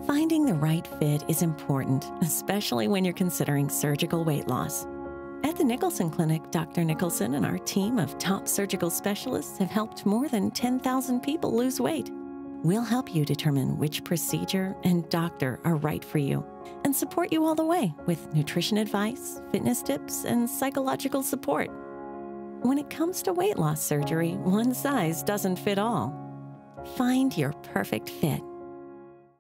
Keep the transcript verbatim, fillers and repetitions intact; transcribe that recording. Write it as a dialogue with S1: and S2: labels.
S1: Finding the right fit is important, especially when you're considering surgical weight loss. At the Nicholson Clinic, Doctor Nicholson and our team of top surgical specialists have helped more than ten thousand people lose weight. We'll help you determine which procedure and doctor are right for you and support you all the way with nutrition advice, fitness tips, and psychological support. When it comes to weight loss surgery, one size doesn't fit all. Find your perfect fit